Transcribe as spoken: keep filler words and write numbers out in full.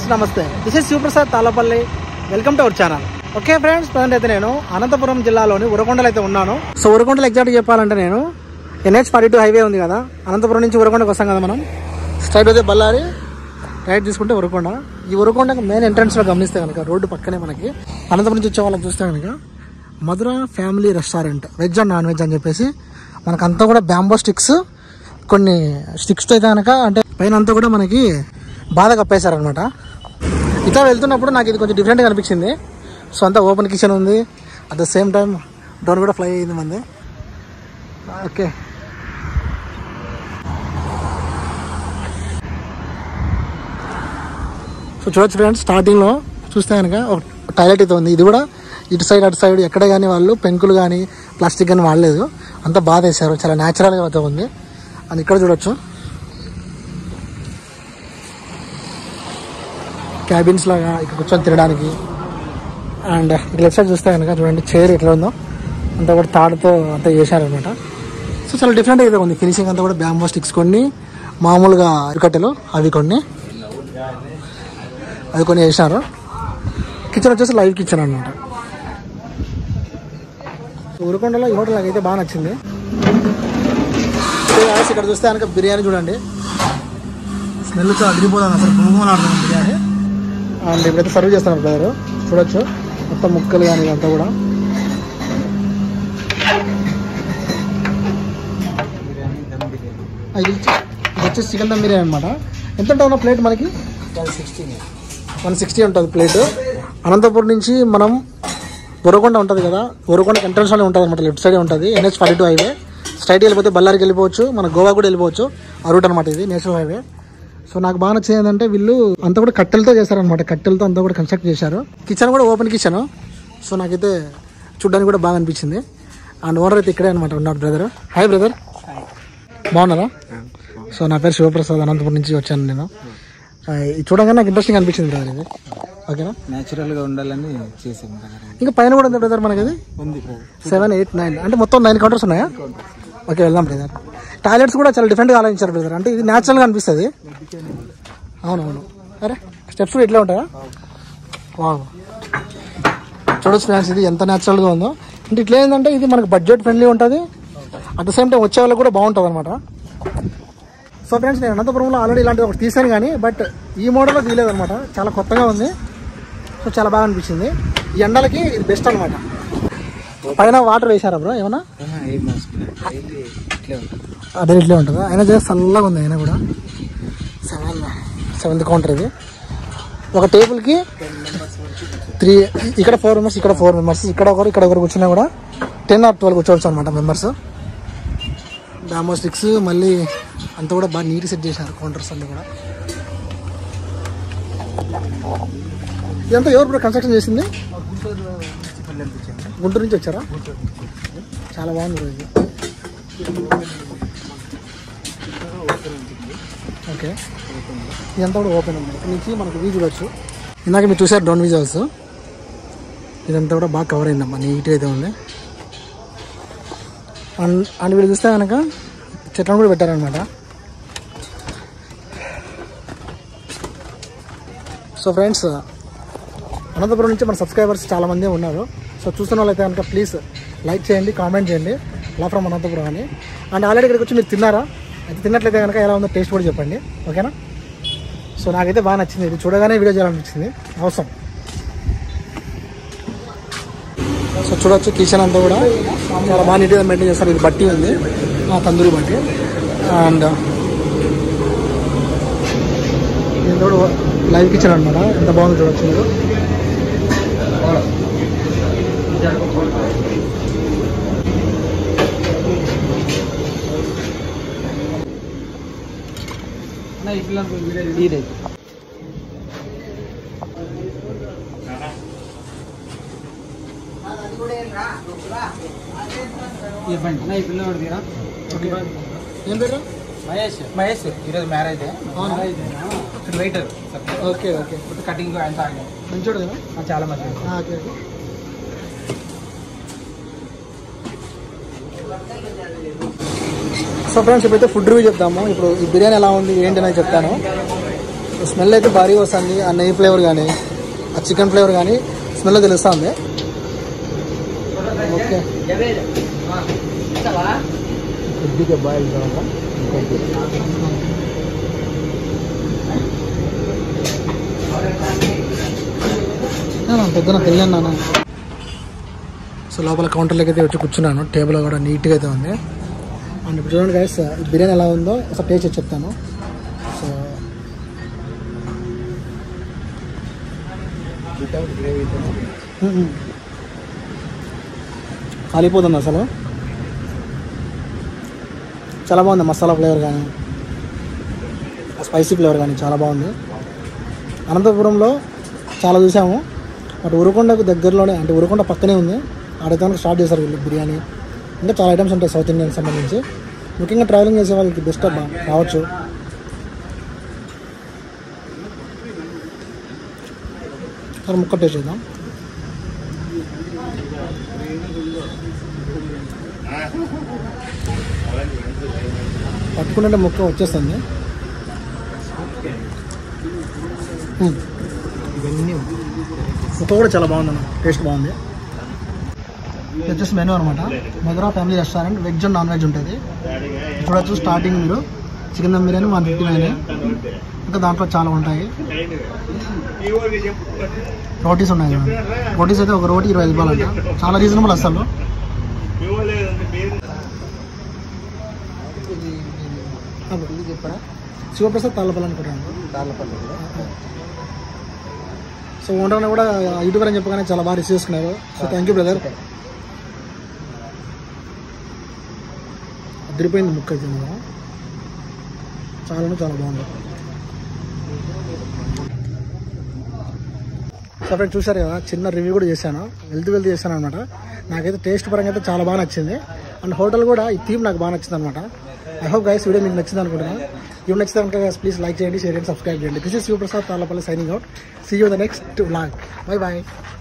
Friends నమస్తే, this is Shivaprasad Tallapalli. Welcome to our channel. Okay friends, present అయితే నేను అనంతపురం జిల్లాలోని ఉరవకొండలో అయితే ఉన్నాను. సో ఉరవకొండలో ఎగ్జాక్ట్గా చెప్పాలంటే నేను ఎన్హెచ్ ఫార్టీ టూ హైవే ఉంది కదా, అనంతపురం నుంచి ఉరవకొండకు వస్తాం కదా మనం. స్ట్రైట్ అయితే బళ్ళారి, రైట్ తీసుకుంటే ఉరవకొండ. ఈ ఉరవకొండకు మెయిన్ ఎంట్రన్స్లో గమనిస్తే కనుక రోడ్డు పక్కనే మనకి అనంతపురం నుంచి వచ్చే వాళ్ళకి చూస్తే కనుక Madhura family restaurant, veg and non veg అని చెప్పేసి మనకంతా కూడా బ్యాంబో స్టిక్స్, కొన్ని స్టిక్స్తో అయితే కనుక అంటే పైన అంతా కూడా మనకి బాధ కప్పేశారనమాట. ఇట్లా వెళ్తున్నప్పుడు నాకు ఇది కొంచెం డిఫరెంట్గా అనిపించింది. సో అంతా ఓపెన్ కిచెన్ ఉంది, at the same time drone కూడా ఫ్లై అయింది మంది. ఓకే, సో చూడొచ్చు ఫ్రెండ్స్, స్టార్టింగ్లో చూస్తే కనుక ఒక టాయిలెట్ అయితే ఉంది. ఇది కూడా ఇటు సైడ్ అటు సైడ్ ఎక్కడ కానీ వాళ్ళు పెంకులు కానీ ప్లాస్టిక్ కానీ వాడలేదు, అంతా బాగా వేశారు, చాలా న్యాచురల్గా అయితే ఉంది. అని ఇక్కడ చూడొచ్చు క్యాబిన్స్ లాగా ఇక్కడ కూర్చొని తినడానికి. అండ్ ఇక్కడ లెఫ్ట్ సైడ్ చూస్తే కనుక చూడండి చైర్ ఎట్లా ఉందో, అంతా కూడా తాడుతో అంతా చేశారనమాట. సో చాలా డిఫరెంట్ అయితే ఉంది ఫినిషింగ్ అంతా కూడా. బ్యాంబో స్టిక్స్ కొన్ని, మామూలుగా అరికట్టెలు అవి కొన్ని, అవి కొన్ని వేసినారు. కిచెన్ వచ్చేసి లైవ్ కిచెన్ అనమాట. ఉరవకొండలో ఈ హోటల్ నాకైతే బాగా నచ్చింది. ఇక్కడ చూస్తే కనుక బిర్యానీ చూడండి, స్మెల్ చాలా అదిరిపోతుంది అసలు, గుమగుమలాడుతుంది బిర్యానీ. అండ్ ఇప్పుడైతే సర్వ్ చేస్తున్నారు బ్రదరు, చూడొచ్చు మొత్తం ముక్కలు కానీ ఇదంతా కూడా. ఇది వచ్చేసి చికెన్ దమ్ బిర్యానీ అనమాట. ఎంత ఉంటుంది ప్లేట్ మనకి? వన్ సిక్స్టీ వన్ సిక్స్టీ ఉంటుంది ప్లేట్. అనంతపురం నుంచి మనం ఉరవకొండ ఉంటుంది కదా, ఉరవకొండ ఎంట్రన్స్లోనే ఉంటుంది అనమాట, లెఫ్ట్ సైడే ఉంటుంది. NH forty two highway straight వెళ్ళిపోతే బళ్ళారికి వెళ్ళిపోవచ్చు, మన గోవా కూడా వెళ్ళిపోవచ్చు. ఆ రూట్ అనమాట ఇది, నేషనల్ హైవే. సో నాకు బాగా నచ్చింది ఏంటంటే వీళ్ళు అంతా కూడా కట్టెలతో చేశారనమాట, కట్టెలతో అంతా కూడా కన్స్ట్రక్ట్ చేశారు. కిచెన్ కూడా ఓపెన్ కిచెన్. సో నాకైతే చూడ్డానికి కూడా బాగా అనిపించింది. అండ్ ఓనర్ అయితే ఇక్కడే అనమాట ఉన్నాడు బ్రదర్. హాయ్ బ్రదర్, బాగున్నారా? సో నా పేరు శివప్రసాద్, అనంతపురం నుంచి వచ్చాను నేను. ఇది చూడగానే నాకు ఇంట్రెస్టింగ్ అనిపించింది బ్రదర్ ఇది. ఓకేనా, న్యాచురల్గా ఉండాలని చేసాను. ఇంకా పైన కూడా ఉంది బ్రదర్ మనకి, అది సెవెన్ ఎయిట్ నైన్ అంటే మొత్తం నైన్ కౌంటర్స్ ఉన్నాయా? ఓకే, వెళ్దాం బ్రదర్. టాయిలెట్స్ కూడా చాలా డిఫరెంట్గా ఆలోచించారు బ్రదర్, అంటే ఇది న్యాచురల్గా అనిపిస్తుంది. అవునవును, అరే స్టెప్స్ కూడా ఇట్లా ఉంటాయా? వావ్, చూడొచ్చు ఫ్రెండ్స్ ఇది ఎంత న్యాచురల్గా ఉందో. అంటే ఇట్లా ఏంటంటే ఇది మనకు బడ్జెట్ ఫ్రెండ్లీ ఉంటుంది, అట్ ద సేమ్ టైం వచ్చే వాళ్ళకి కూడా బాగుంటుంది అనమాట. సో ఫ్రెండ్స్, నేను అనంతపురంలో ఆల్రెడీ ఇలాంటిది ఒకటి తీసాను కానీ బట్ ఈ మోడల్లో తీయలేదనమాట, చాలా కొత్తగా ఉంది. సో చాలా బాగా అనిపించింది. ఈ ఎండలకి ఇది బెస్ట్ అనమాట. పైన వాటర్ వేసారా బ్రో ఏమన్నా? అదే ఇట్లే ఉంటుందా? అయినా చేసి చల్లగా ఉంది. అయినా కూడా సెవెన్ సెవెంత్ కౌంటర్ ఇది. ఒక టేబుల్కి త్రీ, ఇక్కడ ఫోర్ మెంబర్స్, ఇక్కడ ఫోర్ మెంబర్స్, ఇక్కడ ఒకరు ఇక్కడ ఒకరు కూర్చున్నా కూడా టెన్ ఆర్ ట్వెల్వ్ కూర్చోవచ్చు అనమాట మెంబర్స్. బ్యాంబో స్టిక్స్ మళ్ళీ అంతా కూడా బాగా నీట్గా సెట్ చేశారు కౌంటర్స్ అన్నీ కూడా. ఇదంతా ఎవరు కూడా కన్స్ట్రక్షన్ చేసింది? గుంటూరు నుంచి వచ్చారా? చాలా బాగుంది ఇది. ఓకే, ఇదంతా కూడా ఓపెన్ ఉంది. ఇక్కడ నుంచి మనకు వ్యూ చూడవచ్చు. ఇందాక మీరు చూసారు డ్రోన్ విజువల్స్, ఇదంతా కూడా బాగా కవర్ అయిందమ్మా, నీట్గా అయితే ఉంది. అండ్ అండ్ వీళ్ళు చూస్తే కనుక చెట్లను కూడా పెట్టారనమాట. సో ఫ్రెండ్స్, అనంతపురం నుంచి మన సబ్స్క్రైబర్స్ చాలామంది ఉన్నారు. సో చూస్తున్న వాళ్ళైతే కనుక ప్లీజ్ లైక్ చేయండి, కామెంట్ చేయండి, లా ఫ్రమ్ అనంతపురం అని. అండ్ ఆల్రెడీ ఇక్కడికి వచ్చి మీరు తిన్నారా? అయితే తిన్నట్లయితే కనుక ఎలా ఉందో టేస్ట్ కూడా చెప్పండి, ఓకేనా? సో నాకైతే బాగా నచ్చింది, ఇది చూడగానే వీడియో చేయాలనిపించింది, అవసరం. సో చూడవచ్చు కిచెన్ అంతా కూడా చాలా బాగా నీట్గా మెయింటైన్ చేస్తారు. ఇది బట్టి ఉంది, తందూరి బట్టి. అండ్ ఇది కూడా లైవ్ కిచెన్ అనమాట, ఎంత బాగుంది చూడవచ్చు మీరు. ఏం పేరు? మహేష్. మహేష్ ఈరోజు marriage waiter. Okay okay, cutting అంతా మంచోడు కదా, చాలా మంచి. Okay okay. సో ఫ్రెండ్స్, ఇప్పుడైతే ఫుడ్ రివ్యూ చెప్తాము. ఇప్పుడు ఈ బిర్యానీ ఎలా ఉంది ఏంటి అనేది చెప్తాను. స్మెల్ అయితే భారీగా వస్తుంది. ఆ నెయ్యి ఫ్లేవర్ కానీ ఆ చికెన్ ఫ్లేవర్ కానీ స్మెల్ తెలుస్తుంది. ఓకే కొద్దిగా బాయిల్ కావాలా పెద్దన తెలియను నాన్న. సో లోపల కౌంటర్లోకి అయితే వచ్చి కూర్చున్నాను. టేబుల్ కూడా నీట్గా అయితే ఉంది. అండ్ ఇప్పుడు చూడండి గైస్ బిర్యానీ ఎలా ఉందో ఒకసారి టేస్ట్ చేసి చెప్తాను. సో కాలిపోతుంది అసలు. చాలా బాగుంది. మసాలా ఫ్లేవర్ కానీ స్పైసీ ఫ్లేవర్ కానీ చాలా బాగుంది. అనంతపురంలో చాలా చూసాము, బట్ ఉరవకొండకు దగ్గరలోనే అంటే ఉరవకొండ పక్కనే ఉంది. ఆడైతే స్టార్ట్ చేశారు వీళ్ళు బిర్యానీ. ఇంకా చాలా ఐటమ్స్ ఉంటాయి సౌత్ ఇండియన్ సంబంధించి. ముఖ్యంగా ట్రావెలింగ్ చేసే వాళ్ళకి బెస్ట్ అబ్బా రావచ్చు. సరే ముక్క టేస్ట్ చేద్దాం. పట్టుకుంటే ముక్క వచ్చేస్తుంది. ముక్క కూడా చాలా బాగుందన్న, టేస్ట్ బాగుంది. ఇది వచ్చేసి మెనూ అనమాట. Madhura family restaurant, veg and non veg ఉంటుంది. చూడొచ్చు స్టార్టింగ్ మీరు chicken dum biryani one fifty nine. ఇంకా దాంట్లో చాలా ఉంటాయి. రోటీస్ ఉన్నాయి. రోటీస్ అయితే ఒక రోటీ ఇరవై ఐదు రూపాయలు అంట, చాలా రీజనబుల్ అసలు. చెప్పారా శివప్రసాద్ తాళ్ళపల్లి అనుకుంటాను. తాళ్ళపల్లి సో ఓనర్ని కూడా యూట్యూబర్ అని చెప్పగానే చాలా బాగా రిసీవ్ చేసుకున్నారు. So thank you brother. అదిరిపోయింది ముక్క అయితే కదా, చాలా చాలా బాగుంది. సో ఫ్రెండ్స్ చూసారు కదా, చిన్న రివ్యూ కూడా చేశాను, వెళ్తూ వెళ్తూ చేశాను అనమాట. నాకైతే టేస్ట్ పరంగా అయితే చాలా బాగా నచ్చింది. అండ్ హోటల్ కూడా ఈ థీమ్ నాకు బాగా నచ్చింది అనమాట. ఐ హోప్ గైస్ వీడియో మీకు నచ్చింది అనుకుంటున్నాను. ఇవి నచ్చితే కనుక ప్లీజ్ లైక్ చేయండి, షేర్ చేయండి, సబ్స్క్రైబ్ చేయండి. This is Shivaprasad Tallapalli signing out. See you the next vlog. Bye bye.